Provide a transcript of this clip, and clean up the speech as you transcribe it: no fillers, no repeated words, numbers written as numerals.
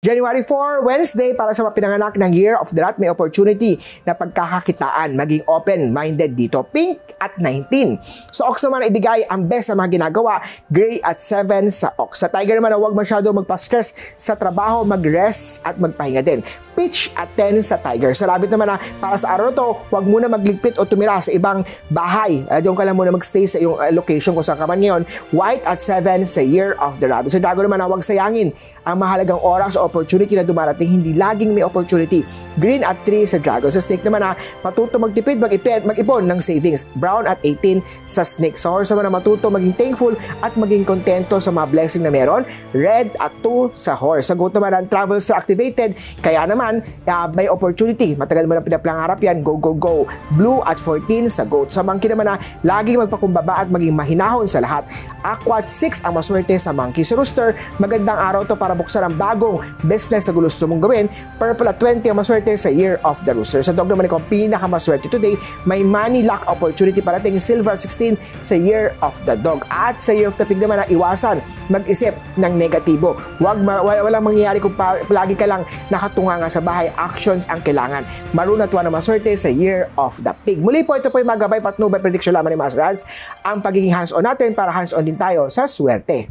January 4, Wednesday, para sa mga pinanganak ng Year of the Rat, may opportunity na pagkakakitaan, maging open-minded dito. Pink at 19. Sa Ox naman, ibigay ang best sa mga ginagawa. Gray at 7 sa Ox. Sa Tiger naman, huwag masyado magpa-stress sa trabaho, mag-rest at magpahinga din. Peach at 10 sa Tiger. Sa Rabbit naman na para sa araw to, huwag muna magligpit o tumira sa ibang bahay. Doon ka lang muna magstay sa iyong location kung saan ka man ngayon. White at 7 sa Year of the Rabbit. Sa Dragon naman na huwag sayangin ang mahalagang oras o opportunity na dumarating. Hindi laging may opportunity. Green at 3 sa Dragon. Sa Snake naman na matuto magtipid, mag-ipon ng savings. Brown at 18 sa Snake. Sa Horse naman na matuto maging thankful at maging kontento sa mga blessing na meron. Red at 2 sa Horse. Sa Goat naman ang travels are activated. Kaya naman may opportunity. Matagal mo na pinaplangarap yan. Go, go, go. Blue at 14 sa Goat. Sa Monkey naman na laging magpakumbaba at maging mahinahon sa lahat. Aqua at 6 ang maswerte sa Monkey. Sa Rooster, magandang araw to para buksan ang bagong business na gusto mong gawin. Purple at 20 ang maswerte sa Year of the Rooster. Sa Dog naman ikaw pinakamaswerte today. May money luck opportunity parating. Silver at 16 sa Year of the Dog. At sa Year of the Pig naman na iwasan mag-isip ng negatibo. Walang mangyayari kung palagi ka lang nakatunga nga sa bahay. Actions ang kailangan. Maroon at 1 na maswerte sa Year of the Pig. Muli po, ito po yung magabay patnubay prediction lamang ni Master Hans. Ang pagiging hands-on natin para hands-on din tayo sa swerte.